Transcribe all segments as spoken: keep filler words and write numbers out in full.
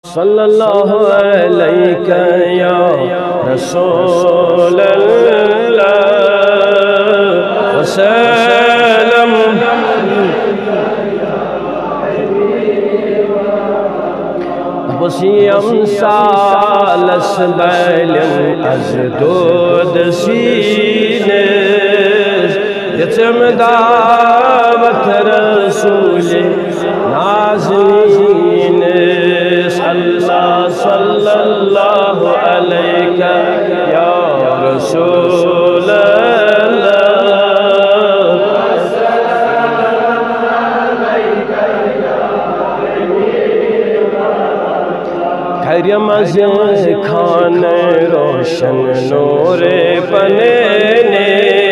صلی اللہ علیہ یا رسول اللہ وسلم بسیم سالس بیلن از دود سینس یتم دعوت رسول نازنین اللہ صلی اللہ علیہ یا رسول کریم از خان روشن نور پنینے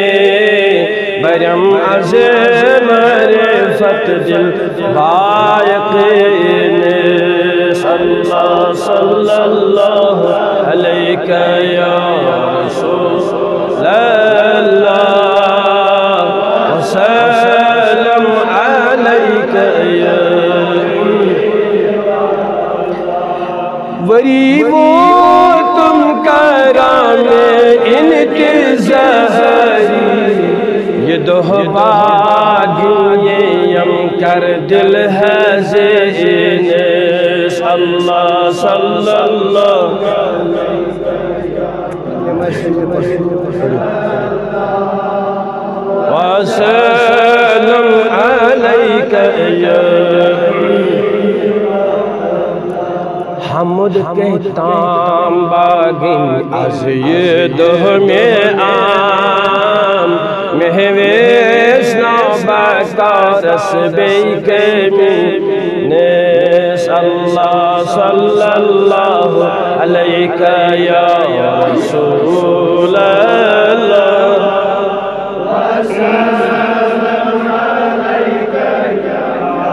برم از معرفت دل بایقین اللہ صلی اللہ علیہ یا رسول اللہ وسلم علیہ یا وری وہ تم کرام انتظاری یہ دو باغیم کر دل ہے زین اللہ صلی اللہ وسلم علیہ یا حمد کہتام باغین از یہ دو میں آم مہویس نوبکارس بے کمینس اللہ صلی اللہ علیہ یا رسول اللہ وسلم علیہ یا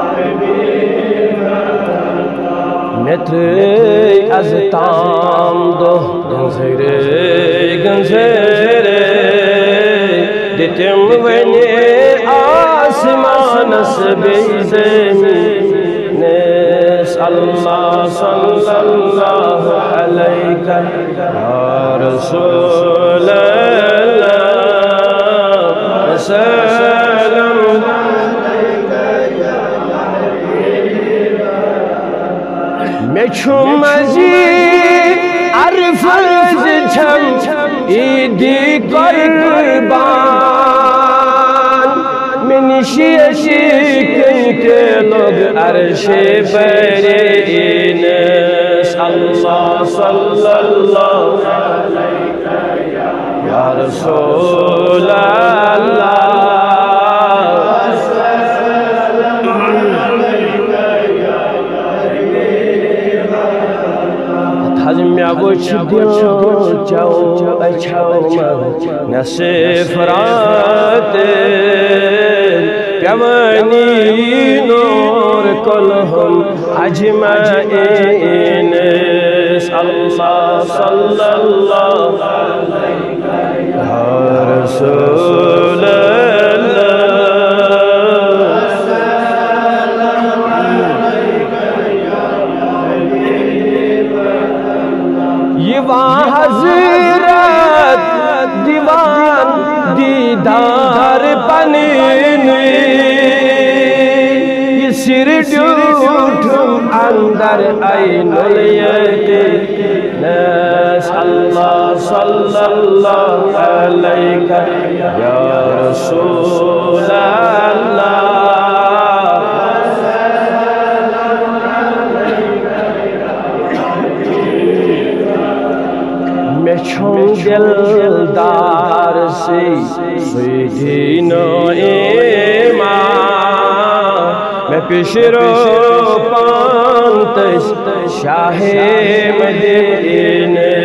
متر از تام دو گنزرے گنزرے دتم ونی آسمانس بی زمینس اللہ صلی اللہ علیہ یا رسول اللہ وسلم میں چھو مزید عرفز چھم عیدی قربان من شیشی کنتے لوگ عرش برینس اللہ صلی اللہ علیہ یا رسول اللہ میں وچھ دیو چاو اچھاو نصف رات پیوانی نور کلہم اجمعین اللہ صلی اللہ علیہ یا رسول حضرت دیوان دیدار پنینی یہ سر ڈوٹھم اندر عین الیقینس اللہ صلی اللہ علیہ یا رسول اللہ چھوں دلدار سے سویدین و ایمان میں پیشرو پانتش شاہ مدینہ